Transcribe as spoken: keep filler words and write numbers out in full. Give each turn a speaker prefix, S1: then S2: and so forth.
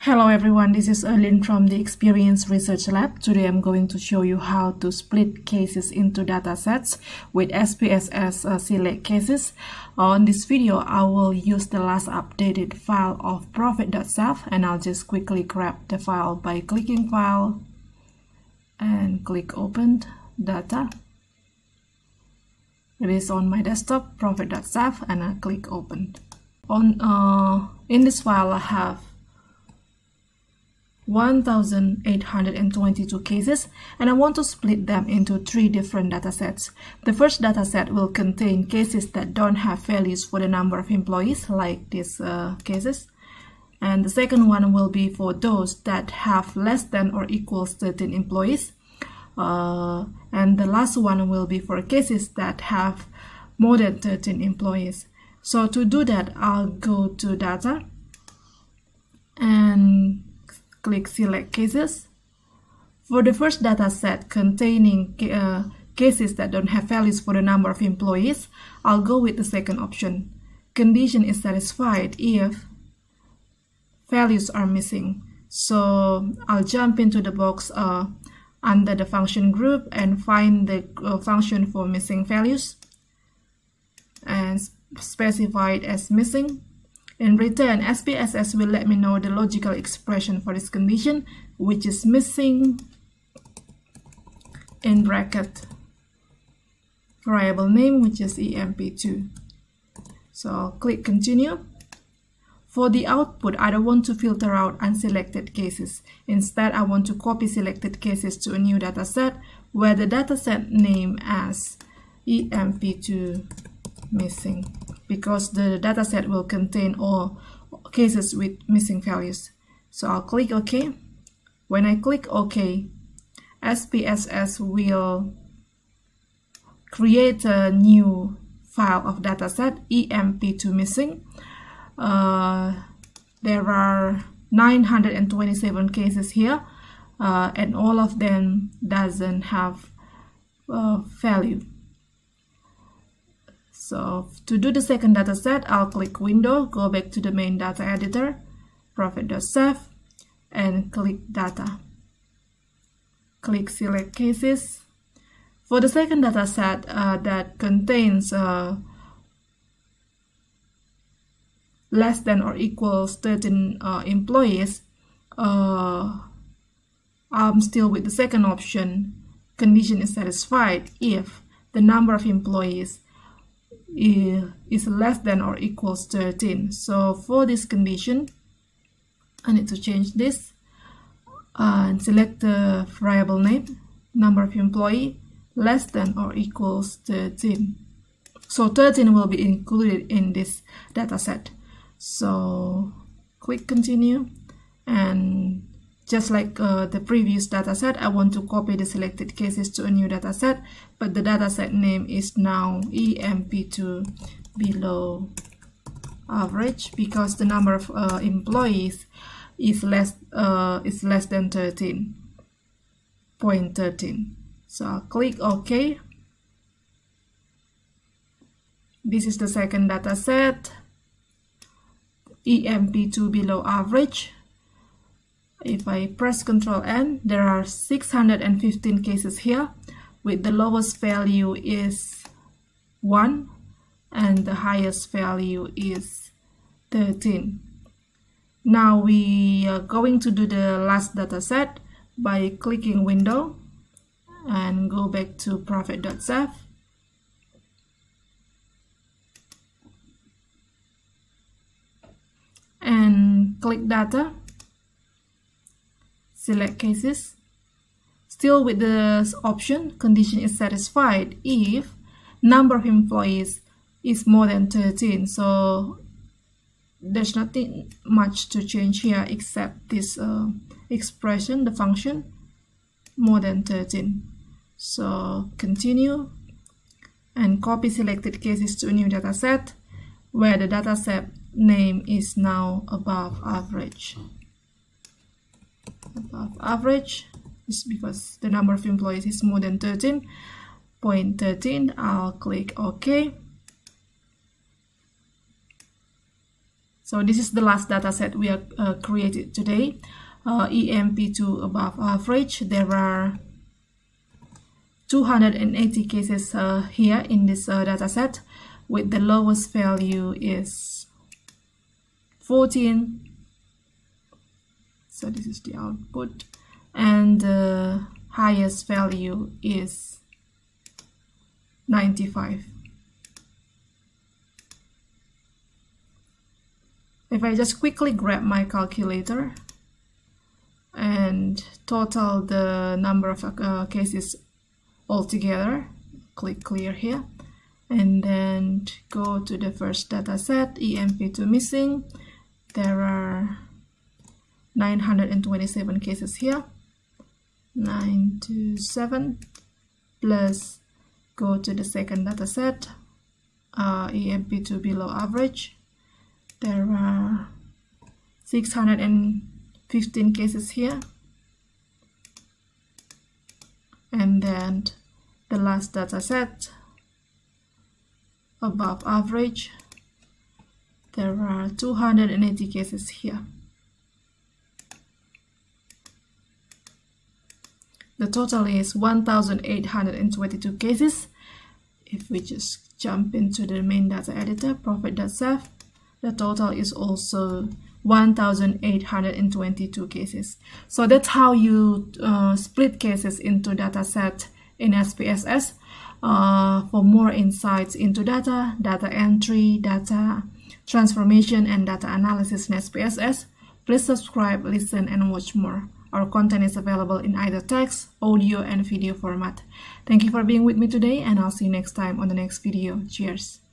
S1: Hello everyone, this is Erlin from the Experience Research Lab. Today I'm going to show you how to split cases into datasets with S P S S uh, select cases. On this video, I will use the last updated file of profit dot S F, and I'll just quickly grab the file by clicking File and click Open Data. It is on my desktop, profit dot S F, and I click Open. On uh, in this file, I have one thousand eight hundred twenty-two cases, and I want to split them into three different datasets. The first dataset will contain cases that don't have values for the number of employees, like these uh, cases, and the second one will be for those that have less than or equals thirteen employees, uh, and the last one will be for cases that have more than thirteen employees. So to do that, I'll go to Data and click Select Cases. For the first data set containing uh, cases that don't have values for the number of employees, I'll go with the second option. Condition is satisfied if values are missing. So I'll jump into the box uh, under the function group and find the uh, function for missing values and specify it as missing. In return, S P S S will let me know the logical expression for this condition, which is missing in bracket variable name, which is E M P two. So I'll click Continue. For the output, I don't want to filter out unselected cases. Instead, I want to copy selected cases to a new dataset where the dataset name as E M P two missing, because the dataset will contain all cases with missing values. So I'll click OK. When I click OK, S P S S will create a new file of dataset E M P two missing. Uh, there are nine hundred twenty-seven cases here, uh, and all of them doesn't have uh, value. So to do the second dataset, I'll click Window, go back to the main data editor, profit dot S F, and click Data. Click Select Cases. For the second dataset uh, that contains uh, less than or equals thirteen uh, employees, uh, I'm still with the second option. Condition is satisfied if the number of employees is less than or equals thirteen. So for this condition, I need to change this uh, and select the variable name, number of employee, less than or equals thirteen. So thirteen will be included in this dataset. So click Continue, and just like uh, the previous dataset, I want to copy the selected cases to a new dataset, but the dataset name is now E M P two below average, because the number of uh, employees is less uh, is less than thirteen point one three. So I'll click OK. This is the second dataset, E M P two below average. If I press Control N, there are six hundred fifteen cases here, with the lowest value is one and the highest value is thirteen. Now we are going to do the last dataset by clicking Window and go back to profit dot S F. And click Data. Select Cases. Still with the option, condition is satisfied if number of employees is more than thirteen. So there's nothing much to change here except this uh, expression, the function, more than thirteen. So continue and copy selected cases to a new dataset where the dataset name is now above average. Above average is because the number of employees is more than thirteen point one three. I'll click OK. So this is the last data set we have uh, created today. Uh, E M P two above average. There are two hundred eighty cases uh, here in this uh, data set, with the lowest value is fourteen. So this is the output, and the highest value is ninety-five. If I just quickly grab my calculator and total the number of uh, cases altogether, click clear here, and then go to the first data set, E M P two missing. There are nine hundred twenty-seven cases here. nine two seven plus, go to the second data set, uh, E M P two below average. There are six hundred fifteen cases here, and then the last data set above average, there are two hundred eighty cases here. The total is one thousand eight hundred twenty-two cases. If we just jump into the main data editor, profit.saf, the total is also one thousand eight hundred twenty-two cases. So that's how you uh, split cases into data set in S P S S. Uh, for more insights into data, data entry, data transformation, and data analysis in S P S S, please subscribe, listen, and watch more. Our content is available in either text, audio, and video format. Thank you for being with me today, and I'll see you next time on the next video. Cheers!